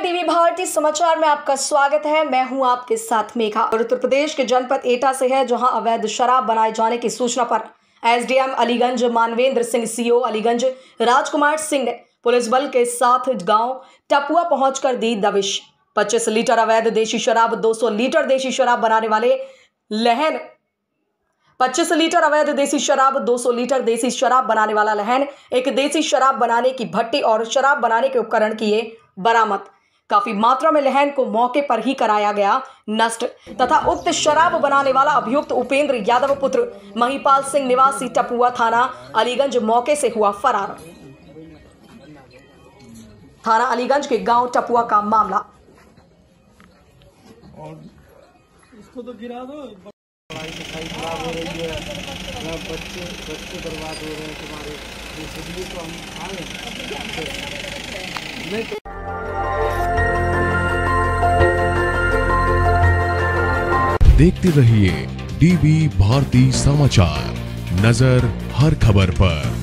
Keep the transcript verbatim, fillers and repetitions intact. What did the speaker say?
TV Bharti समाचार में आपका स्वागत है। मैं हूं आपके साथ मेघा। और उत्तर प्रदेश के जनपद एटा से है, जहां अवैध शराब बनाए जाने की सूचना पर एसडीएम अलीगंज मानवेंद्र सिंह, सीओ अलीगंज राजकुमार सिंह ने पुलिस बल के साथ गांव टपुआ पहुंचकर दी दबिश। पच्चीस लीटर अवैध देशी शराब, दो सौ लीटर देशी शराब बनाने वाले लहन पच्चीस लीटर अवैध देसी शराब, दो सौ लीटर देसी शराब बनाने वाला लहन, एक देसी शराब बनाने की भट्टी और शराब बनाने के उपकरण किए बरामद। काफी मात्रा में लहन को मौके पर ही कराया गया नष्ट तथा उक्त शराब बनाने वाला अभियुक्त उपेंद्र यादव पुत्र महिपाल सिंह निवासी टपुआ थाना अलीगंज मौके से हुआ फरार। थाना अलीगंज के गांव टपुआ का मामला। और इसको तो गिरा दो। पढ़ाई लिखाई खराब हो रही है, बच्चे बच्चे बर्बाद हो रहे हैं तुम्हारे, इसलिए तो हम आए। देखते रहिए डीबी भारती समाचार, नजर हर खबर पर।